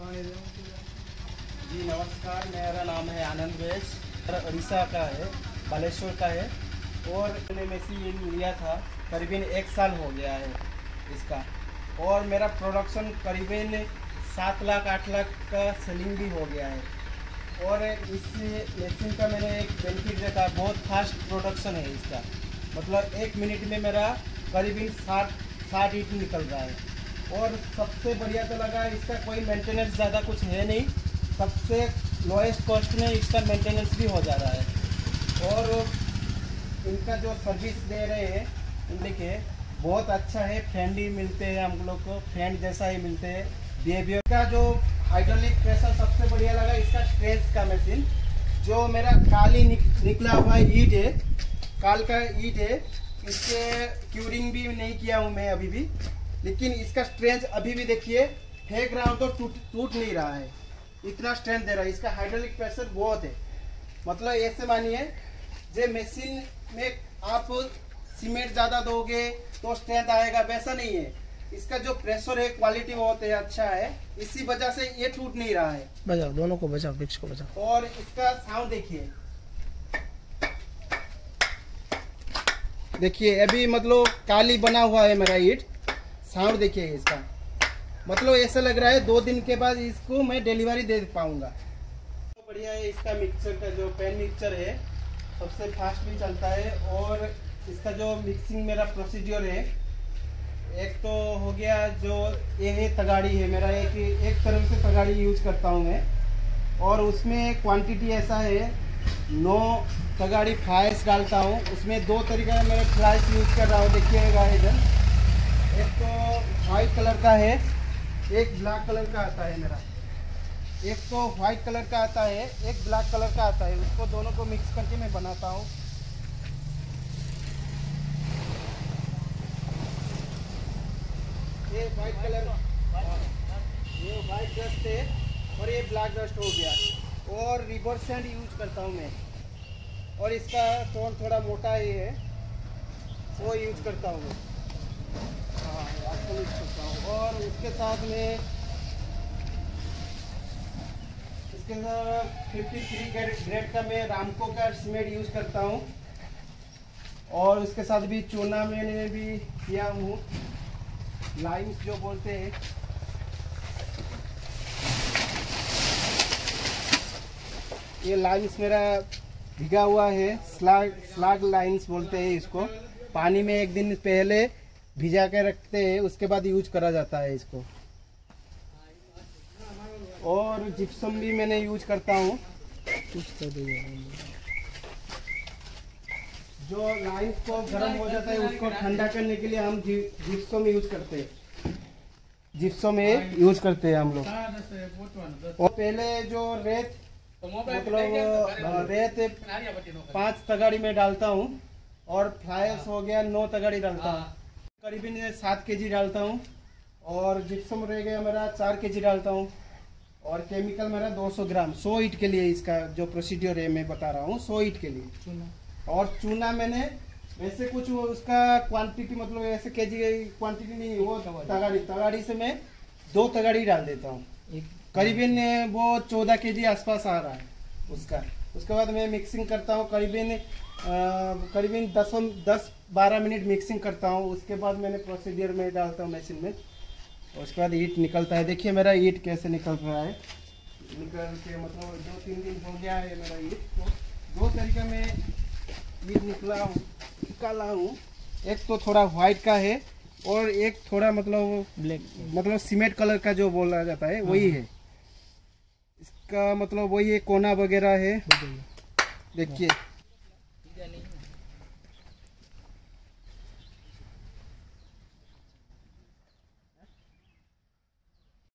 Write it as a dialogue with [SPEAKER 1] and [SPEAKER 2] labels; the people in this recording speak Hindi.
[SPEAKER 1] जी नमस्कार, मेरा नाम है आनंद वेश, उड़ीसा का है, बालेश्वर का है। और मैंने मशीन लिया था करीबन 1 साल हो गया है इसका। और मेरा प्रोडक्शन करीबन 7 लाख 8 लाख का सेलिंग भी हो गया है। और इस मशीन का मैंने एक बेनिफिट देखा, बहुत फास्ट प्रोडक्शन है इसका। मतलब 1 मिनट में मेरा करीबन 60 ईट निकल रहा है। और सबसे बढ़िया तो लगा इसका कोई मेंटेनेंस ज़्यादा कुछ है नहीं, सबसे लोएस्ट कॉस्ट में इसका मेंटेनेंस भी हो जा रहा है। और इनका जो सर्विस दे रहे हैं इनके बहुत अच्छा है, फ्रेंडली मिलते हैं हम लोग को, फ्रेंड जैसा ही मिलते हैं। बिहेवियर का जो हाइड्रोलिक प्रेशर सबसे बढ़िया लगा इसका, स्ट्रेंथ का मशीन जो मेरा काली निकला हुआ ईट है, काल का ईट है, इसके क्यूरिंग भी नहीं किया हूँ मैं अभी भी, लेकिन इसका स्ट्रेंथ अभी भी देखिए फेंक रहा हूँ तो टूट नहीं रहा है, इतना स्ट्रेंथ दे रहा है। इसका हाइड्रोलिक प्रेशर बहुत है। मतलब ऐसे मानिए जो मशीन में आप सीमेंट ज़्यादा दोगे तो स्ट्रेंथ आएगा, वैसा नहीं है। इसका जो प्रेशर है क्वालिटी बहुत है, अच्छा है, इसी वजह से ये टूट नहीं रहा है।
[SPEAKER 2] बजाओ, दोनों को बजाओ, पिक्स को बजाओ।
[SPEAKER 1] और इसका साउंड देखिए अभी मतलब काली बना हुआ है मेरा ईट, साउंड देखिए इसका। मतलब ऐसा लग रहा है 2 दिन के बाद इसको मैं डिलीवरी दे पाऊंगा। तो बढ़िया है इसका मिक्सचर का जो पेन मिक्सचर है, सबसे फास्ट भी चलता है। और इसका जो मिक्सिंग मेरा प्रोसीजर है, एक तो हो गया जो ये है तगाड़ी है मेरा, एक तरफ से तगाड़ी यूज करता हूँ मैं। और उसमें क्वांटिटी ऐसा है 9 तगाड़ी फ्लाइस डालता हूँ। उसमें 2 तरीके का मेरा फ्लाइस यूज कर रहा हूँ, देखिएगा इधर। एक तो वाइट कलर का है, एक ब्लैक कलर का आता है मेरा। एक तो वाइट कलर का आता है, एक ब्लैक कलर का आता है। उसको दोनों को मिक्स करके मैं बनाता हूँ। ये वाइट कलर, ये वाइट डस्ट है और ये ब्लैक डस्ट हो गया। और रिवर सैंड यूज करता हूँ मैं, और इसका टोन थोड़ा मोटा ही है, वो यूज करता हूँ मैं। हाँ, आपको यूज करता हूँ। और उसके साथ में 53 ग्रेड का मैं रामको का सीमेंट यूज करता हूँ। और उसके साथ भी चूना मैंने भी किया हूँ, लाइम्स जो बोलते हैं। ये लाइम्स मेरा भिगा हुआ है, स्लाग लाइन्स बोलते हैं इसको। पानी में 1 दिन पहले भिजा के रखते हैं, उसके बाद यूज करा जाता है इसको। और जिप्सम भी मैंने यूज करता हूँ। जो लाइन्स को गर्म हो जाता है उसको ठंडा करने के लिए हम जिप्सम यूज करते हैं, जिप्सम यूज करते हैं हम लोग। और पहले जो रेत, मतलब रेत 5 तगाड़ी में डालता हूँ, और फ्लाइस हो गया 9 तगाड़ी डालता हूँ, करीबन 7 kg डालता हूँ। और जिप्सम रह गया मेरा 4 kg डालता हूँ। और केमिकल मेरा 200 ग्राम 100 ईट के लिए, इसका जो प्रोसीजर है मैं बता रहा हूँ, 100 ईट के लिए। और चूना मैंने वैसे कुछ उसका क्वांटिटी, मतलब ऐसे केजी क्वांटिटी नहीं, वो तगाड़ी से मैं 2 तगाड़ी डाल देता हूँ, करीबन वो 14 kg आसपास आ रहा है उसका। उसके बाद मैं मिक्सिंग करता हूँ, करीबन 10-12 मिनट मिक्सिंग करता हूँ। उसके बाद मैंने प्रोसीजर में डालता हूँ मशीन में, और उसके बाद ईट निकलता है। देखिए मेरा ईट कैसे निकल रहा है, निकल के मतलब 2-3 दिन हो गया है मेरा ईट को। 2 तरीका में ईट निकाला हूँ। एक तो थोड़ा वाइट का है, और एक थोड़ा मतलब ब्लैक, मतलब सीमेंट कलर का जो बोला जाता है वही है। इसका मतलब वही है, कोना वगैरह है, देखिए